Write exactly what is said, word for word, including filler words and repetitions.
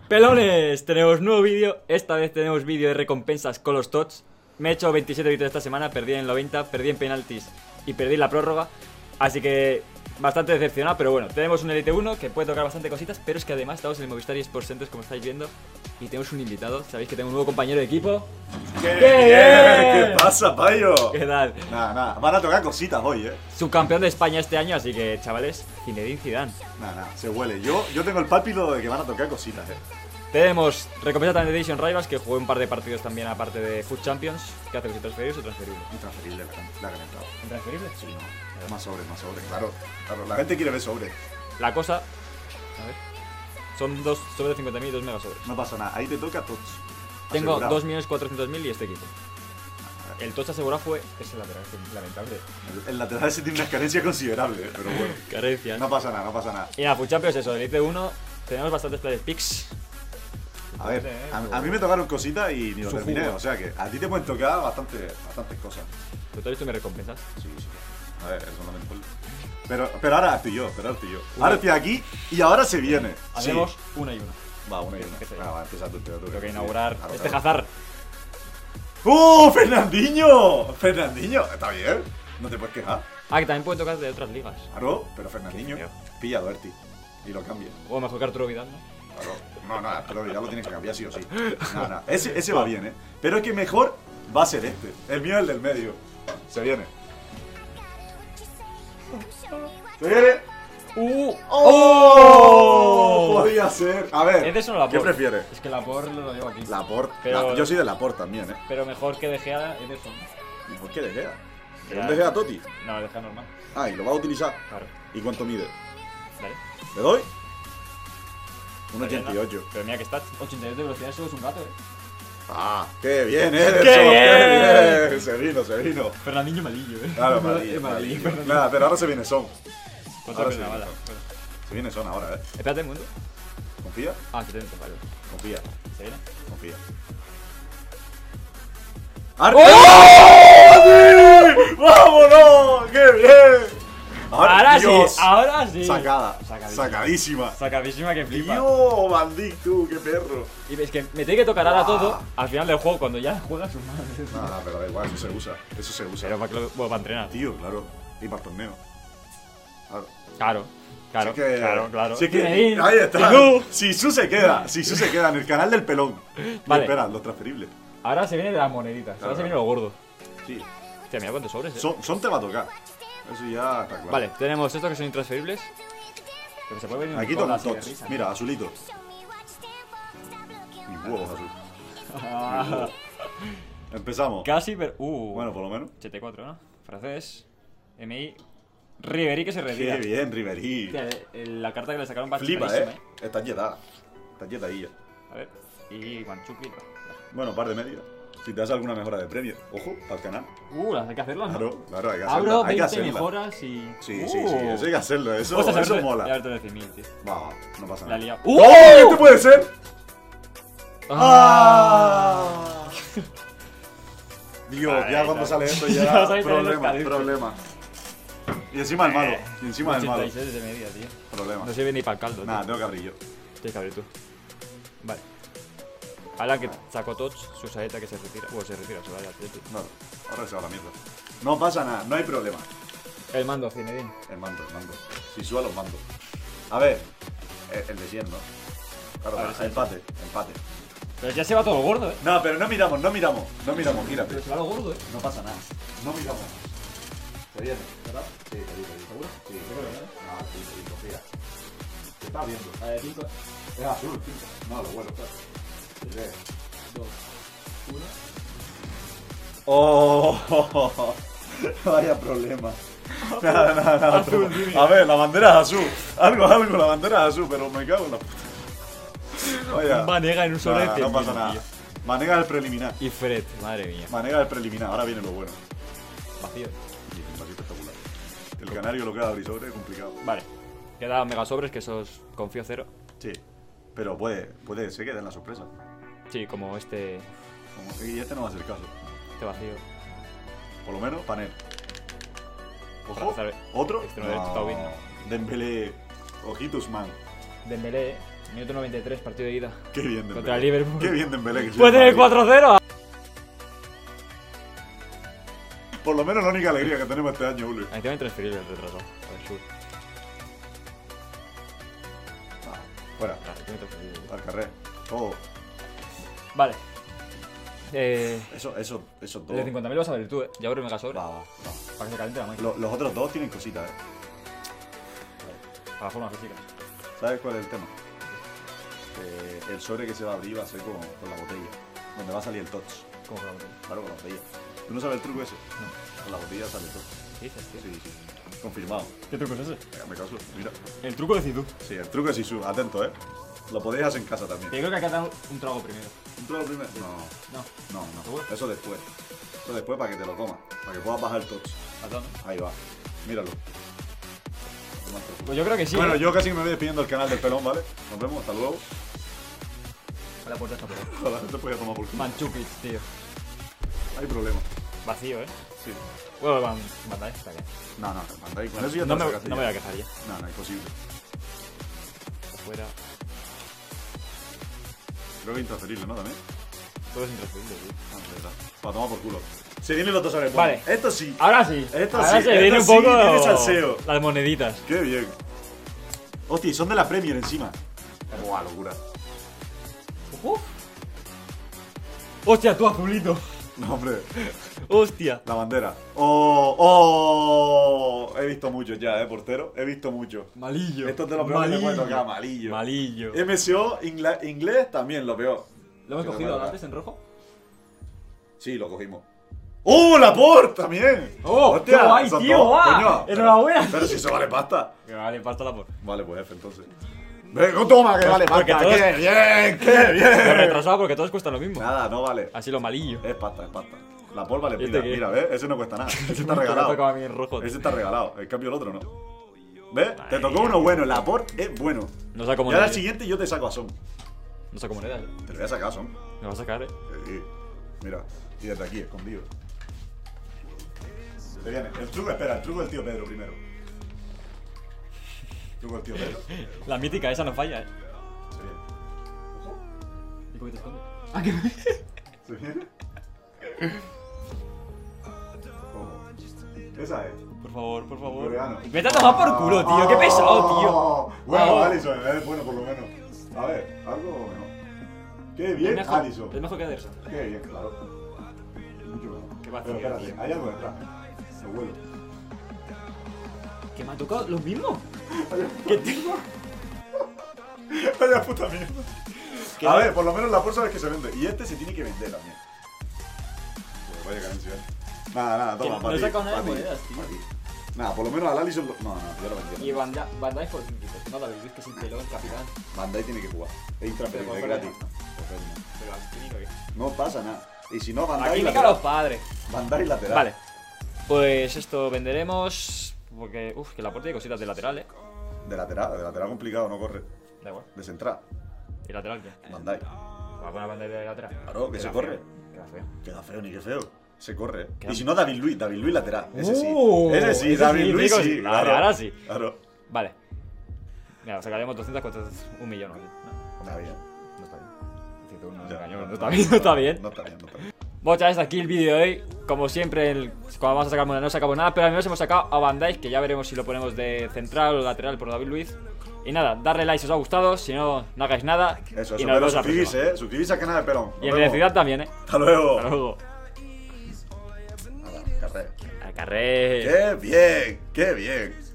Pelones, tenemos nuevo vídeo. Esta vez tenemos vídeo de recompensas con los tots. Me he hecho veintisiete vídeos esta semana, perdí en noventa, perdí en penaltis y perdí la prórroga. Así que bastante decepcionado, pero bueno, tenemos un Elite uno que puede tocar bastante cositas. Pero es que además estamos en el Movistar eSports Centers, como estáis viendo, y tenemos un invitado. Sabéis que tengo un nuevo compañero de equipo. ¿Qué, ¡Qué bien! ¿Qué pasa, payo? ¿Qué tal? Nada, nada, van a tocar cositas hoy, eh. Subcampeón de España este año, así que chavales, Zinedine Zidane. Nada, nada, se huele. Yo, yo tengo el pálpito de que van a tocar cositas, eh. Tenemos recompensa también de Edition Rivals, que jugué un par de partidos también aparte de Food Champions. ¿Qué haces? ¿Transferibles o transferibles? Intransferible la, la que me he entrado. ¿Intransferibles? Sí, no. Más sobre, más sobre, claro. Claro, la gente quiere ver sobre. La cosa... A ver... Son dos sobre de cincuenta mil y dos mega sobres. No pasa nada, ahí te toca tots. Tengo Asegurado. dos millones cuatrocientos mil y este equipo. El touch asegurado fue... Es el lateral, es lamentable. El, el lateral ese tiene una carencia considerable, eh, pero bueno. Carencia. No pasa nada, no pasa nada. Y nada, Food Champions eso, Elite uno. Tenemos bastantes player picks. A ver, a, a mí me tocaron cositas y ni lo Su terminé, jugo. o sea que a ti te pueden tocar bastante, bastantes cosas. ¿Tú te has visto mis recompensas? Sí, sí. A ver, eso no me importa. Pero, pero ahora estoy yo, pero ahora estoy yo. Ahora estoy aquí y ahora se viene. Hacemos Sí. una y una. Va, una y ¿Qué sé yo? una. Ah, va, empieza tú, empieza tú. Tengo que inaugurar Claro, este claro. Hazard. ¡Uh, Fernandinho! Fernandinho, está bien. No te puedes quejar. Ah, que también puede tocar de otras ligas. Claro, pero Fernandinho Qué feo. pilla a Doherty y lo cambia. O mejor que Arturo Vidal, ¿no? Claro. No, no, pero ya lo tienes que cambiar sí o sí. No, no, ese, ese va bien, ¿eh? Pero es que mejor va a ser este. El mío es el del medio. Se viene. Se viene. ¡Uh! ¡Oh! Podía ser. A ver, Ese es solo ¿qué Laporte. prefieres? Es que Laporte lo llevo aquí. Laporte. Pero- La- yo soy de Laporte también, ¿eh? Pero mejor que De Gea Ederson. ¿Y por qué De Gea? Ya. ¿Un De Gea Totti? No, De Gea normal. Ah, y lo vas a utilizar. Claro. ¿Y cuánto mide? Dale. ¿Le doy? Un ochenta y ocho. Pero mira que está ochenta y dos de velocidad, eso es un gato, eh. Ah, qué bien, Ederson. ¡Qué ¡Qué bien! Se vino, se vino. Fernandinho malillo, eh. Claro, malillo, Es malillo. malillo. Nada, pero ahora se viene Son. ¿Cuánto Ahora pesa sí, la bala? mejor. Se viene Son ahora, ¿eh? Espérate un mundo. ¿Confía? Ah, que tengo vale. Confía, ¿Se viene? confía. ¡Oh! ¡Vámonos! ¡Qué bien! Ahora Dios. sí, ahora sí. Sacada. Sacadísima. Sacadísima. Sacadísima que flipa. Dios, Mandic, tú, qué perro. Y es que me tiene que tocar ahora Guau. todo al final del juego, cuando ya juegas sus madres. Nada, pero da igual, eso se usa. Eso se usa. Pero para, que lo, bueno, para entrenar. Tío, claro. Y para el torneo. Claro. Claro, claro, Si es que- claro, claro. si es que- Zinedine, ahí está. Zidou. Sisu se queda. Sisu se queda en el canal del pelón. Vale. Espera, los transferibles. Ahora se viene de las moneditas. Ahora Claro. se viene lo gordo. Sí. Hostia, mira cuántos sobres, eh. Son, son te va a tocar. Eso ya está claro. Vale, tenemos estos que son intransferibles. Pero se puede venir Aquí con toca la un tots. risa. Mira, azulito. Mis huevos azul. Ah, Empezamos. casi, pero. Uh, Bueno, por lo menos. ochenta y cuatro, ¿no? Francés. M I. Ribery que se retira. Qué bien, Riverí. Hostia, eh, la carta que le sacaron va Flipa, carísima, eh. Está quieta. Está quietadilla. A ver. Y Manchuki. Bueno, par de medio. Si te das alguna mejora de premio. Ojo, para el canal. Uh, las hay que hacerlas, ¿no? Claro, claro, hay que hacerla. Abro hay que veinte hacerla. mejoras y. Sí, Uh. sí, sí. Eso hay que hacerlo. Eso, Ostras, eso ahorita- mola. Ya ahorita de cien mil, tío. Va, va, no pasa La nada. liado. ¡Oh! ¿Este puede ser? ¡Ah! Dios, Vale, ya cuando ya. sale esto Ya ya. sabéis tener los problema, calientes. problema. Y encima el malo. Y encima el malo. ochenta y seis de media, tío. Problema. No sirve ni para el caldo, tío. Nada, tengo que abrir yo. Tienes que abrir tú. Vale. Alan que sacó Tots, su saeta que se retira. Bueno, se retira, se va al Atleti. No, ahora se va a la mierda. No pasa nada, no hay problema. El mando, Zinedine. El mando, el mando. Si suba los mandos. A ver, el, el de cien, ¿no? Claro, A ver, sí. empate, empate. Pero ya se va todo lo gordo, eh. No, pero no miramos, no miramos, no miramos, gírate. Pero se va lo gordo, eh. No pasa nada. No miramos. Se viene, ¿verdad? Sí, se viene, ¿seguro? Sí, seguro, ¿verdad? Ah, sí, sí, confía. Se está viendo. A ver, cinco, Es azul, cinco. No, lo bueno, claro. tres, dos, uno. Oh, vaya problema. Nada, nada, nada. Azul, otro. dime. A ver, la bandera es azul. Algo, algo, la bandera es azul, pero me cago en la puta. Vaya. Vanega en un sobre Nada, de no cien pasa mil, nada. tío. Manega del preliminar. Y Fred, madre mía. Manega del preliminar. Ahora viene lo bueno. Vacío. Y un vacío espectacular. El canario lo queda abrir sobre, es complicado. Vale. Queda mega sobres, que esos confío cero. Sí. Pero puede, puede, se queda en la sorpresa. Sí, como este. Como, y este no va a hacer caso. Este vacío. Por lo menos, panel. Para Ojo, empezar, otro. extremo derecho está bien, ¿no? Dembélé, ojitos, man. Dembélé. Minuto noventa y tres, partido de ida. Qué bien Dembélé. Contra el Liverpool. Qué bien Dembélé que se Puede tener llama. cuatro cero. Por lo menos la única alegría que tenemos este año, Uli. Ahí te voy a transferir el retraso. A ver, sure. Ah, fuera. Ah, te voy a transferir. Al carré. Oh, Vale. Eh. eso, eso, eso El todo. de cincuenta mil vas a ver tú, eh. Ya abro el mega sobre. Va, va, va. Para que se caliente la máquina. Lo- los otros dos tienen cositas, eh. Para la forma física. ¿Sabes cuál es el tema? Que el sobre que se va a abrir va a ser con, con la botella. Donde va a salir el touch. ¿Cómo que la botella? Claro, con la botella. ¿Tú no sabes el truco ese? No. Con la botella sale el touch. ¿Qué dices, tío? Sí, sí. Confirmado. ¿Qué truco es ese? Venga, me caso. Mira. El truco de Zidú. Sí, el truco es Isu. Atento, eh. Lo podéis hacer en casa también. Yo creo que hay que dar un trago primero. ¿Un trago primero? No, No. no, no. ¿Seguro? Eso después. Eso después para que te lo comas. Para que puedas bajar el touch. ¿A dónde? Ahí va. Míralo. Toma el truco. Pues yo creo que sí. Bueno, ¿eh? yo casi me voy despidiendo del canal del pelón, ¿vale? Nos vemos, hasta luego. A la puerta está por ahí. Ojalá no te podía tomar por culo. Manchukic, tío. Hay problema. Vacío, eh. Sí. Bueno, Van Bandai está bien. No, no, Van Dijk, con eso ya te No lo me, sacaste no me ya. voy a quejar ya. No, no, imposible. Afuera. Creo que intransferible, ¿no? También. Todo es intransferible, tío. Ah, de verdad. Para tomar por culo. Se vienen los dos a ver. Vale. Esto sí. Ahora sí. Esto Ahora sí, se esto viene un sí, poco viene salseo. las moneditas. Qué bien. Hostia, y son de la Premier encima. Buah, locura. Uf. Hostia, tú azulito. No, hombre. Hostia. La bandera. Oh, oh. He visto mucho ya, eh, portero. He visto mucho. Malillo. Esto es de lo peor que te puede tocar, malillo. Malillo. M S O ingla- inglés también lo peor. ¿Lo hemos Que no cogido me toca. antes en rojo? Sí, lo cogimos. ¡Oh, Laporte también! ¡Oh, qué guay, son tío! dos, ¡Guau! coño. ¡Enhorabuena! Pero, pero si eso vale pasta. Que vale, pasta la por. Vale, pues F entonces. Venga, toma, que vale porque pasta. todos- ¡Qué bien, qué Lo bien! retrasado porque todos cuestan lo mismo. Nada, no vale. Así lo malillo. Es pasta, es pasta. La por vale ¿Este pila. qué? Mira, ¿ves? Ese no cuesta nada. Ese está Me ha tocado regalado. a mí en rojo. Ese está regalado. En cambio el otro no. ¿Ves? Te tocó uno bueno. La por es bueno. No saco Y ahora monedas. el siguiente yo te saco a Son. No saco monedas. Te lo voy a sacar a Son. Me vas a sacar, eh. Sí. Mira, y desde aquí, escondido. Te viene. El truco, espera, el truco del tío Pedro primero. El truco del tío Pedro. La mítica esa no falla, eh. Se viene. Ojo. ¿Y por qué te escondes? Se viene. Ojo. Esa es. Por favor, por favor. Coreano. Vete a tomar por culo, tío. Qué pesado, tío. Bueno, Oh. Alisson, es bueno por lo menos. A ver, algo mejor. Qué Es bien, mejor, Alisson. es mejor que Ederson. Qué bien, claro. Mucho mejor. Qué vacío, Pero espérate, tío. hay algo detrás. Lo huelo. ¿Que me ha tocado lo mismo? ¿Qué tengo? Vaya puta mierda. ¿Qué? A ver, por lo menos la bolsa es que se vende. Y este se tiene que vender también. Pues vaya carencia, eh. Nada, nada, Que toma, no para he ti. sacado nada de pa' ti, monedas, tío. pa' ti. Nada, por lo menos al Alisson. lo- No, no, yo lo vendí. Y Van Da- Van Dijk por quince. No, David Luiz, que es el pelón, capitán. Van Dijk tiene que jugar. Es intransferible, es Pero gratis. por Pero al clínico, ¿qué? No pasa nada. Y si no, Van Aquí Dijk me cago los lateral. padres. Van Dijk lateral. Vale. Pues esto venderemos. Porque, uff, que la puerta hay cositas de lateral, eh. De lateral, de lateral complicado, no corre. Da igual. De central. ¿Y lateral qué? Van Dijk. ¿Va a poner Van Dijk de lateral? Claro, que Queda se corre. feo, Queda feo. Queda feo, ni qué feo. Se corre. eh. Queda- Y si no, David Luiz. David Luiz lateral. Ese sí. Uh, ese sí, ese David sí, Luiz digo, sí. sí. Claro. Vale, ahora sí. Claro. Vale. Mira, sacaríamos doscientos, cuatrocientos, un millón. ¿no? Está bien. No está bien. ciento uno, Ya, engañó, no está bien, no está bien. No está bien, no está bien. Bueno, chavales, hasta aquí el vídeo de hoy. Como siempre, el- cuando vamos a sacar moneda no sacamos nada, pero al menos hemos sacado a Van Dijk, que ya veremos si lo ponemos de central o lateral por David Luiz. Y nada, darle like si os ha gustado, si no, no hagáis nada. Eso, y eso. nos Pero vemos la suscribís, próxima. eh. Suscribís al canal de Pelón. Nos Y en vemos. velocidad también, eh. Hasta luego. Hasta luego. Nada, carré. Al carré. Qué bien, qué bien.